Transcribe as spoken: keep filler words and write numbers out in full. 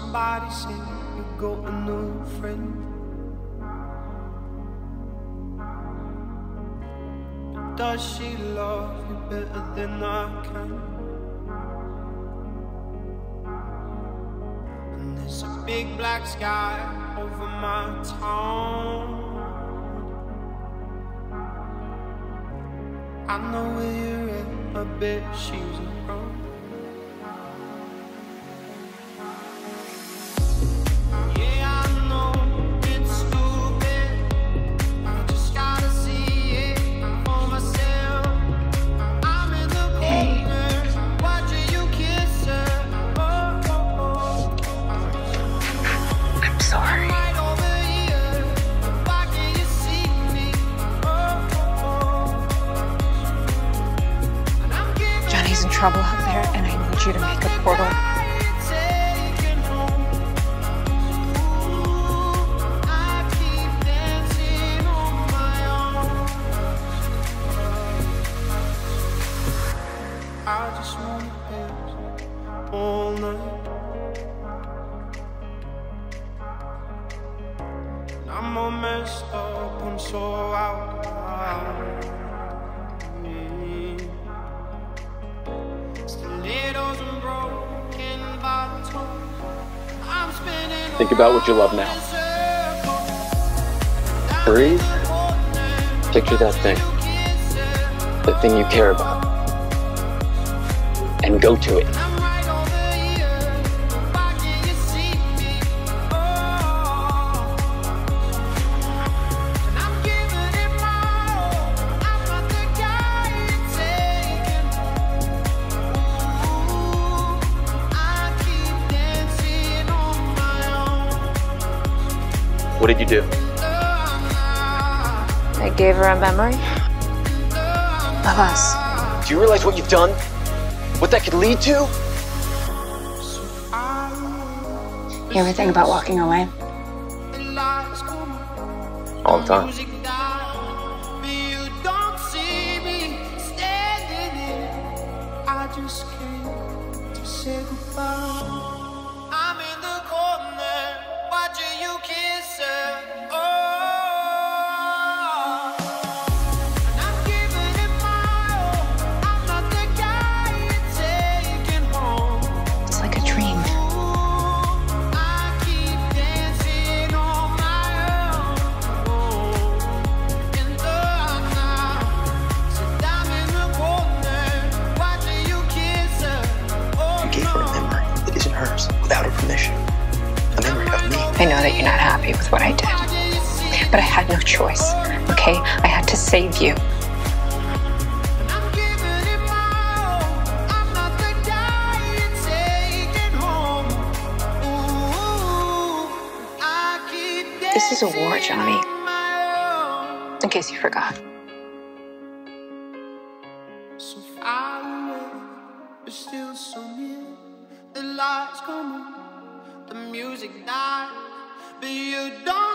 somebody say you got a new friend. But does she love you better than I can? And there's a big black sky over my town. I know where you're at, I bet she's around. Trouble out there, and I need you to make a portal. I just wanna dance all night. I'm all messed up, I'm so out of line. Think about what you love now. Breathe. Picture that thing. The thing you care about. And go to it. What did you do? I gave her a memory of us. Do you realize what you've done? What that could lead to? You ever think about walking away? All the time. I just came to say goodbye. I'm in the corner watching you kiss her. Oh, and I'm giving it my all. I'm not the guy you're taking home. It's like a dream. I keep dancing on my own in the night. So I'm in the corner watching you kiss her. Oh, You gave her a memory that isn't hers without her permission. A memory of me. I know that you're not happy with what I did, but I had no choice, okay? I had to save you. I'm giving it my all. I'm not the guy you're taking home. Ooh, I keep This is a war, Johnny, dancing on my own. in case you forgot. So far away, but still so near. The lights come on, the music dies, but you don't.